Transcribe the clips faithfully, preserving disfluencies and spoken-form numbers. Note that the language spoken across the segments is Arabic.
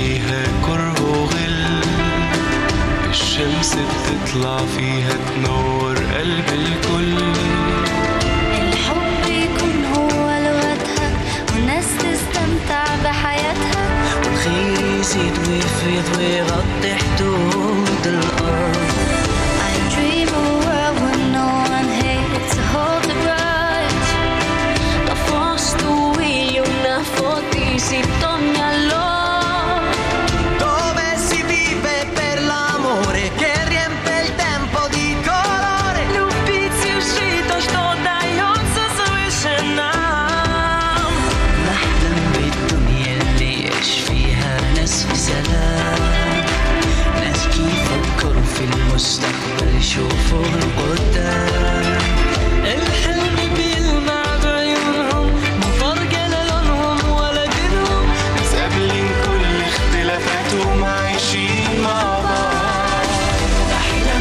فيها كره وغل، الشمس بتطلع فيها تنور قلب الكل. الحب يكون هو لغتها والناس تستمتع بحياتها، والخير يزيد ويفيض ويغطي حدود الأرض. I dream of a world where no one hates to hold the grudge. Da fosto io una fotisi tognalo, dove si vive per l'amore che riempie il tempo di colore. любить и жить то, что дается свыше нам. نحلم بالدنيا اللي يعيش فيها ناس في سلام، ناس يفكروا في المستقبل يشوفوا القدام. الحلم بيلمع بعيونهم ما فرق لا لونهم ولا دينهم، متقابلين كل اختلافاتهم عايشين مع بعض. نحلم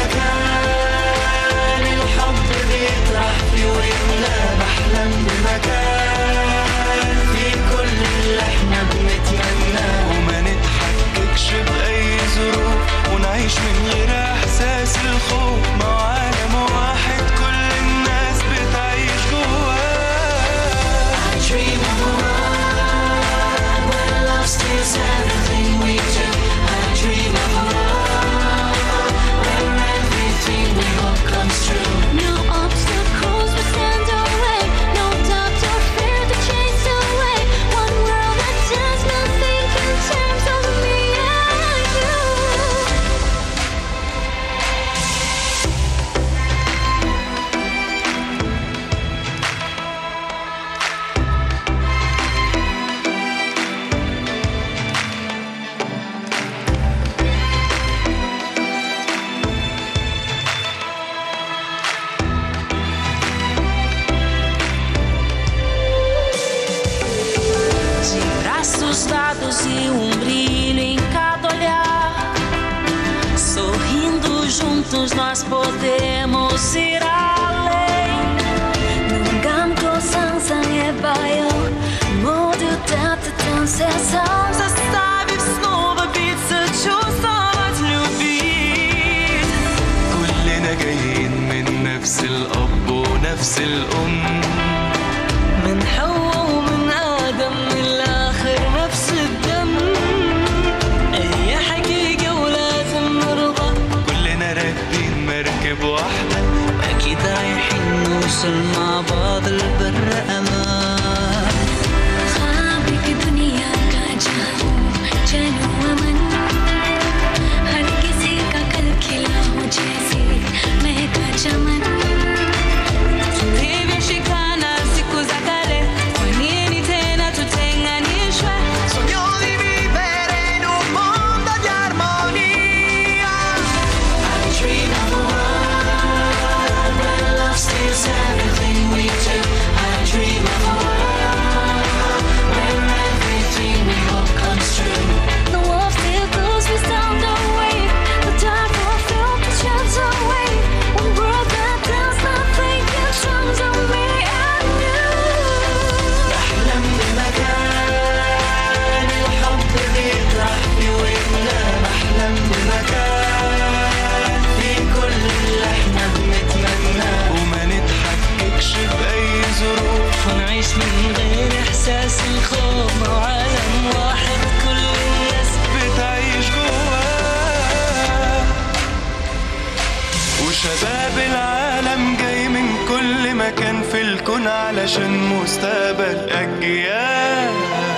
بمكان الحب بيطرح فيه ويملى. بحلم بمكان فيه كل اللي احنا بنتمناه، وما نتحككش بأي ظروف، ونعيش من غير إحساس الخوف، مع عالم واحد كل الناس بتعيش جواه. I dream of a world where love steals everything we do. I dream of a world where everything we hope comes true. No obstacles will stand our way, no doubt or fear to chase away. One world that does not think in terms of me and you. braços dados e um brilho em cada olhar. Sorrindo juntos nós podemos ir além. 눈 감고 상상해봐요. 모두 따뜻한 세상. Заставив снова биться, чувствовать, любить. كلنا جايين من نفس الأب ونفس الأم، من حواء ومن آدم الآخر نفس الدم. هي حقيقة ولازم نرضى، كلنا راكبين مركب واحدة، أكيد رايحين نوصل مع بعض البر أمان. ख्वाब की दुनिया का जाऊं चलो अमन, हर किसी का कल खिला हो जैसे महका चमन. tulivyoshikana siku za kale, kwa nini tena tutenganishwe? Sogno di vivere in un mondo di armonia. I dream of a world where love steals everything we do. I dream of a world where everything we hope comes true. No obstacles will stand our way, the dark will fill the shadows away. One world that does not think in terms of me and you. بحلم بمكان الحب بيطرح فيه ويملى. بحلم بمكان فيه كل اللي احنا بنتمناه، وما نتحككش بأي ظروف، ونعيش من غير إحساس الخوف، مع عالم واحد كل الناس بتعيش جواه. وشباب العالم جاي من كل مكان في الكون علشان مستقبل أجيال،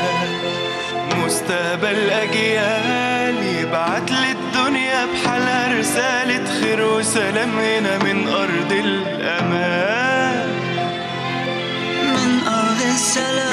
مستقبل أجيال يبعت للدنيا بحالها رسالة خير وسلام هنا من أرض الأمان. من أرض السلام.